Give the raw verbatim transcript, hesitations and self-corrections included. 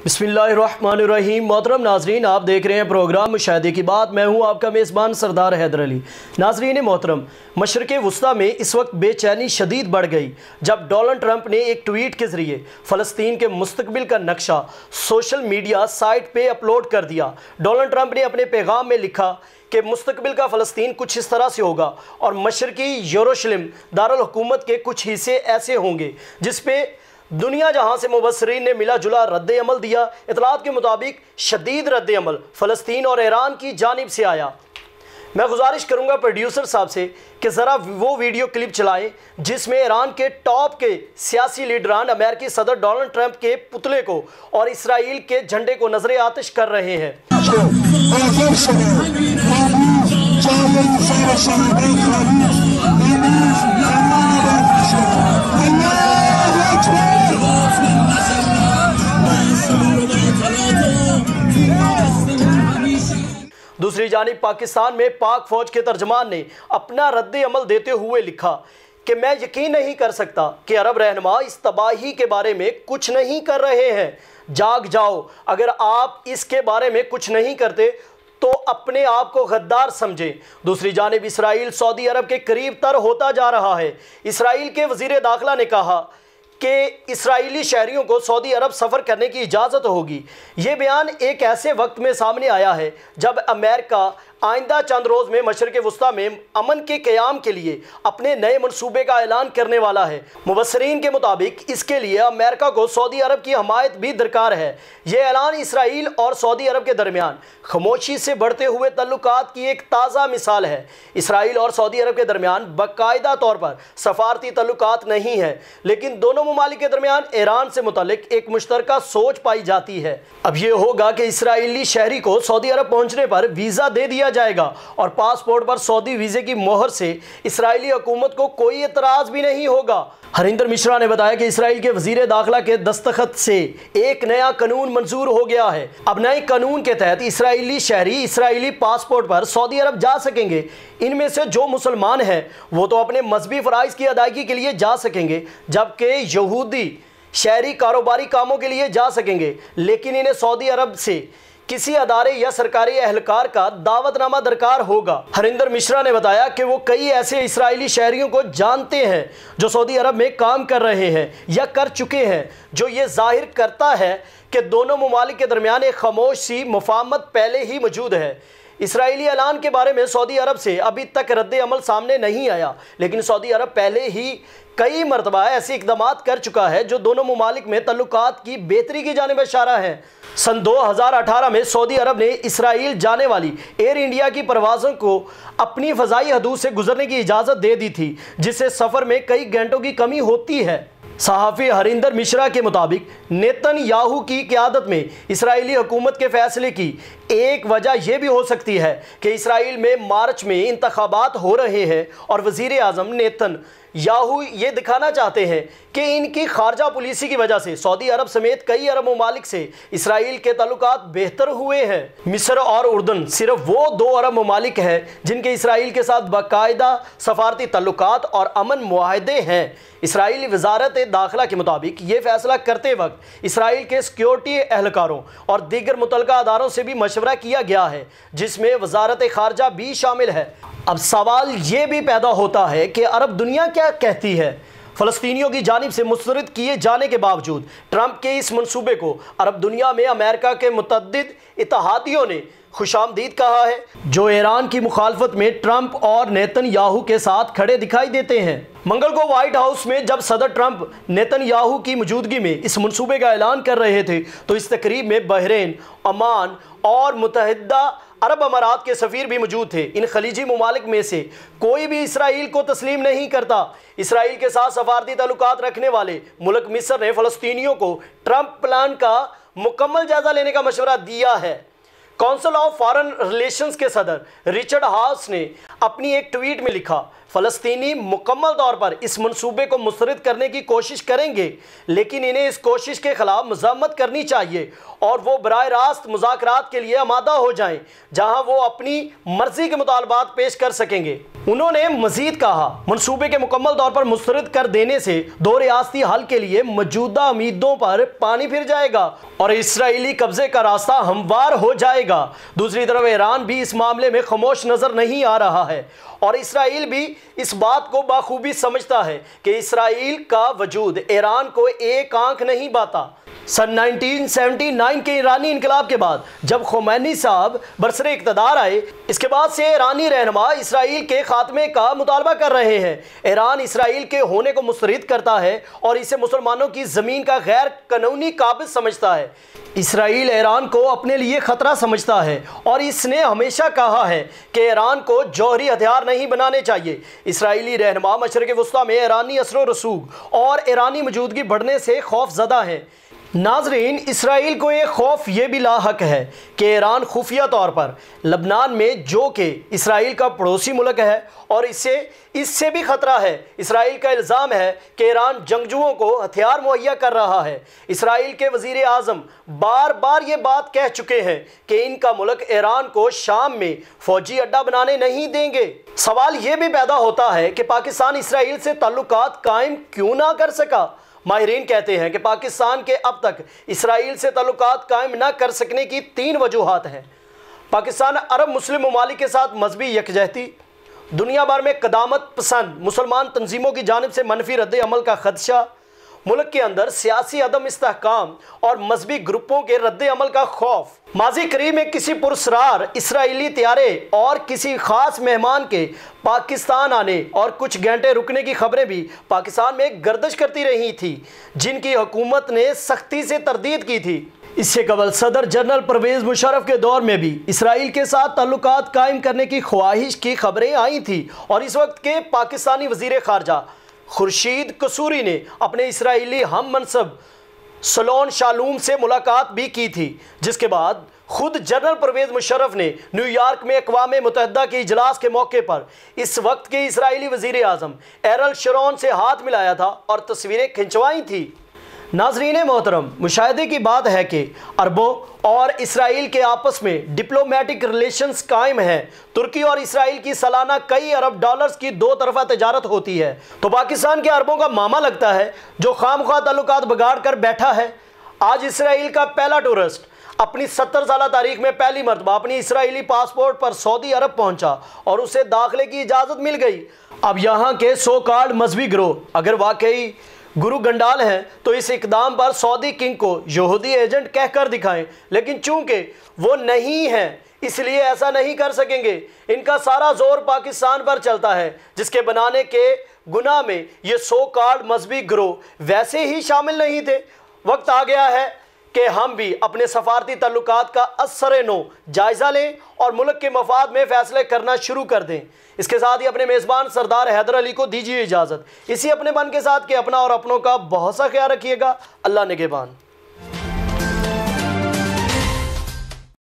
बिस्मिल्लाहिर्रहमानिर्रहीम। मोहतरम नाजरीन, आप देख रहे हैं प्रोग्राम मुशाहिदे की बात। मैं हूं आपका मेज़बान सरदार हैदर अली। नाजरीन मोहतरम, मशरक़े वुस्ता में इस वक्त बेचैनी शदीद बढ़ गई जब डोनाल्ड ट्रंप ने एक ट्वीट के ज़रिए फ़लस्तीन के मुस्तकबिल का नक्शा सोशल मीडिया साइट पर अपलोड कर दिया। डोनाल्ड ट्रंप ने अपने पैगाम में लिखा कि मुस्तकबिल का फ़लस्तीन कुछ इस तरह से होगा और मशरक़ी यरूशलेम दारुल हुकूमत के कुछ हिस्से ऐसे होंगे जिस पे दुनिया जहां से मुबस्सरीन ने मिला जुला रद्द अमल दिया। इतलात के मुताबिक शदीद रद्द अमल फ़लस्तीन और ईरान की जानिब से आया। मैं गुजारिश करूंगा प्रोड्यूसर साहब से कि ज़रा वो वीडियो क्लिप चलाएं जिसमें ईरान के टॉप के सियासी लीडरान अमेरिकी सदर डोनाल्ड ट्रंप के पुतले को और इसराइल के झंडे को नजर आतिश कर रहे हैं। दूसरी जानिब पाकिस्तान में पाक फौज के तर्जमान ने अपना रद्द अमल देते हुए लिखा कि मैं यकीन नहीं कर सकता कि अरब रहनुमा इस तबाही के बारे में कुछ नहीं कर रहे हैं। जाग जाओ, अगर आप इसके बारे में कुछ नहीं करते तो अपने आप को गद्दार समझें। दूसरी जानिब इसराइल सऊदी अरब के करीब तर होता जा रहा है। इसराइल के वज़ीर दाखिला ने कहा कि इसराइली शहरियों को सऊदी अरब सफ़र करने की इजाज़त होगी। ये बयान एक ऐसे वक्त में सामने आया है जब अमेरिका आइंदा चंद रोज़ में मशरक़े वुस्ता में अमन के क़याम के लिए अपने नए मनसूबे का ऐलान करने वाला है। मुबस्सरीन के मुताबिक इसके लिए अमेरिका को सऊदी अरब की हमायत भी दरकार है। यह ऐलान इसराइल और सऊदी अरब के दरमियान खामोशी से बढ़ते हुए तल्लुकात की एक ताज़ा मिसाल है। इसराइल और सऊदी अरब के दरमियान बाकायदा तौर पर सफारती तल्लुकात नहीं है, लेकिन दोनों ममालिक के दरमियान ईरान से मुतल्लिक एक मुश्तरका सोच पाई जाती है। अब यह होगा कि इसराइली शहरी को सऊदी अरब पहुँचने पर वीज़ा दे दिया जाएगा और पासपोर्ट पर सऊदी वीज़े की मोहर से इसराइली हुकूमत को कोई एतराज़ भी नहीं होगा। हरिंदर मिश्रा ने बताया कि इसराइल के वज़ीर दाखिला के दस्तखत से एक नया कानून मंजूर हो गया है। अब नए कानून के तहत इसराइली शहरी इसराइली पासपोर्ट पर सऊदी अरब जा सकेंगे। इनमें से जो मुसलमान हैं वो तो अपने मजहबी फ़राइज़ की अदायगी के लिए जा सकेंगे, जबकि यहूदी शहरी कारोबारी कामों के लिए जा सकेंगे, लेकिन इन्हें सऊदी अरब से किसी अदारे या सरकारी एहलकार का दावतनामा दरकार होगा। हरिंदर मिश्रा ने बताया कि वो कई ऐसे इसराइली शहरियों को जानते हैं जो सऊदी अरब में काम कर रहे हैं या कर चुके हैं, जो ये जाहिर करता है कि दोनों ममालिक के दरमियान एक खामोश सी मुफाहमत पहले ही मौजूद है। इसराइली ऐलान के बारे में सऊदी अरब से अभी तक रद्द अमल सामने नहीं आया, लेकिन सऊदी अरब पहले ही कई मरतबा ऐसे इक़दाम कर चुका है जो दोनों ममालिक में तल्लुकात की बेहतरी की जानिब इशारा है। सन दो हज़ार अठारह में सऊदी अरब ने इसराइल जाने वाली एयर इंडिया की परवाज़ों को अपनी फ़ज़ाई हदूद से गुजरने की इजाज़त दे दी थी, जिससे सफ़र में कई घंटों की कमी होती है। सहाफ़ी हरिंदर मिश्रा के मुताबिक नेतन्याहू की क़यादत में इसराइली हुकूमत के फ़ैसले की एक वजह यह भी हो सकती है कि इसराइल में मार्च में इंतखाबात हो रहे हैं और वज़ीर आज़म नेतन्याहू ये दिखाना चाहते हैं कि इनकी खारजा पॉलिसी की वजह से सऊदी अरब समेत कई अरब ममालिक से इसराइल के ताल्लुकात बेहतर हुए हैं। मिस्र और उर्दन सिर्फ वो दो अरब ममालिक हैं जिनके इसराइल के साथ बाकायदा सफारती ताल्लुकात और अमन मुआहदे हैं। इसराइली वजारत दाखिला के मुताबिक ये फैसला करते वक्त इसराइल के सिक्योरिटी एहलकारों और दीगर मुतल्लिका अदारों से भी मशवरा किया गया है, जिसमें वजारत खारजा भी शामिल है। अब सवाल ये भी पैदा होता है कि अरब दुनिया क्या कहती है। फ़लस्तीनियों की जानिब से मुस्तरद किए जाने के बावजूद ट्रंप के इस मनसूबे को अरब दुनिया में अमेरिका के मुतअद्दिद इत्तेहादियों ने खुशामदीद कहा है, जो ईरान की मुखालफत में ट्रंप और नेतन्याहू के साथ खड़े दिखाई देते हैं। मंगल को व्हाइट हाउस में जब सदर ट्रंप नेतन्याहू की मौजूदगी में इस मनसूबे का ऐलान कर रहे थे तो इस तकरीब में बहरीन, ओमान और मुत्तहिदा अरब अमारात के सफ़ीर भी मौजूद थे। इन खलीजी ममालिक में से कोई भी इसराइल को तस्लीम नहीं करता। इसराइल के साथ सफारती ताल्लुकात रखने वाले मुल्क मिस्र ने फ़लस्तीनियों को ट्रंप प्लान का मुकम्मल जायज़ा लेने का मशवरा दिया है। काउंसिल ऑफ फॉरेन रिलेशंस के सदर रिचर्ड हाउस ने अपनी एक ट्वीट में लिखा, फ़लस्तीनी मुकम्मल तौर पर इस मंसूबे को मुस्तरद करने की कोशिश करेंगे, लेकिन इन्हें इस कोशिश के ख़िलाफ़ मज़म्मत करनी चाहिए और वो बराह रास्त मुज़ाकरात के लिए आमादा हो जाएं, जहां वो अपनी मर्ज़ी के मुतालबात पेश कर सकेंगे। उन्होंने मज़ीद कहा, मंसूबे के मुकम्मल तौर पर मुस्तरद कर देने से दो रियासती हल के लिए मौजूदा उम्मीदों पर पानी फिर जाएगा और इसराइली कब्ज़े का रास्ता हमवार हो जाएगा। दूसरी तरफ ईरान भी इस मामले में खामोश नज़र नहीं आ रहा है और इसराइल भी इस बात को बाखूबी समझता है कि इसराइल का वजूद ईरान को एक आंख नहीं बाता। सन उन्नीस सौ उन्यासी के ईरानी इनकलाब के बाद जब खुमैनी साहब बरसरे इक़्तिदार आए, इसके बाद से ईरानी रहनुमा इसराइल के खात्मे का मुतालबा कर रहे हैं। ईरान इसराइल के होने को मुस्तरद करता है और इसे मुसलमानों की ज़मीन का गैर कानूनी काबिज़ समझता है। इसराइल ईरान को अपने लिए ख़तरा समझता है और इसने हमेशा कहा है कि ईरान को जौहरी हथियार नहीं बनाने चाहिए। इसराइली रहनुमा मशरिक़ वस्ता में ईरानी असर व रसूख और ईरानी मौजूदगी बढ़ने से खौफज़दा है। नाजरीन, इसराइल को एक खौफ ये भी लाहक है कि ईरान खुफिया तौर पर लबनान में, जो कि इसराइल का पड़ोसी मुल्क है और इससे इससे भी ख़तरा है, इसराइल का इल्ज़ाम है कि ईरान जंगजुओं को हथियार मुहैया कर रहा है। इसराइल के वज़ीर आज़म बार बार ये बात कह चुके हैं कि इनका मुल्क ईरान को शाम में फ़ौजी अड्डा बनाने नहीं देंगे। सवाल ये भी पैदा होता है कि पाकिस्तान इसराइल से ताल्लुकात कायम क्यों ना कर सका। माहिरीन कहते हैं कि पाकिस्तान के अब तक इसराइल से ताल्लुकात कायम न कर सकने की तीन वजूहात हैं। पाकिस्तान अरब मुस्लिम ममालिक के साथ मजहबी यकजहती, दुनिया भर में क़दामत पसंद मुसलमान तंजीमों की जानिब से मनफी रद्द अमल का खदशा, मुल्क के अंदर सियासी अदम इस्तेहकाम और मजहबी ग्रुपों के रद्द अमल का खौफ। माजी करीब में किसी पुरस्रार इसराइली तैयारे और किसी ख़ास मेहमान के पाकिस्तान आने और कुछ घंटे रुकने की खबरें भी पाकिस्तान में गर्दिश करती रही थी, जिनकी हुकूमत ने सख्ती से तरदीद की थी। इससे कबल सदर जनरल परवेज़ मुशर्रफ के दौर में भी इसराइल के साथ ताल्लुकात कायम करने की ख्वाहिश की खबरें आई थी और इस वक्त के पाकिस्तानी वज़ीर ख़ारजा खुर्शीद कसूरी ने अपने इसराइली हम मनसब सलोन शालूम से मुलाकात भी की थी, जिसके बाद खुद जनरल परवेज़ मुशर्रफ ने न्यूयॉर्क में अक़वाम मुत्तहिदा के इजलास के मौके पर इस वक्त के इसराइली वज़ीर आज़म एरल शरोन से हाथ मिलाया था और तस्वीरें खिंचवाई थी। नाज़रीन मोहतरम, मुशाहिदे की बात है कि अरबों और इसराइल के आपस में डिप्लोमेटिक रिलेशंस कायम हैं। तुर्की और इसराइल की सालाना कई अरब डॉलर्स की दो तरफा तजारत होती है, तो पाकिस्तान के अरबों का मामा लगता है जो खामख्वाह ताल्लुकात बिगाड़ कर बैठा है। आज इसराइल का पहला टूरिस्ट अपनी सत्तर साल तारीख में पहली मरतबा अपनी इसराइली पासपोर्ट पर सऊदी अरब पहुंचा और उसे दाखिले की इजाज़त मिल गई। अब यहाँ के सो कॉल्ड मजहबी गिरोह अगर वाकई गुरु गंडाल हैं तो इस इकदाम पर सऊदी किंग को यहूदी एजेंट कहकर दिखाएं, लेकिन चूंकि वो नहीं हैं इसलिए ऐसा नहीं कर सकेंगे। इनका सारा जोर पाकिस्तान पर चलता है, जिसके बनाने के गुनाह में ये सो कॉल्ड मजहबी गिरोह वैसे ही शामिल नहीं थे। वक्त आ गया है कि हम भी अपने सफारती ताल्लुकात का असर नो जायज़ा लें और मुल्क के मफाद में फ़ैसले करना शुरू कर दें। इसके साथ ही अपने मेज़बान सरदार हैदर अली को दीजिए इजाज़त। इसी अपने मन के साथ कि अपना और अपनों का बहुत सा ख्याल रखिएगा। अल्लाह निगहबान।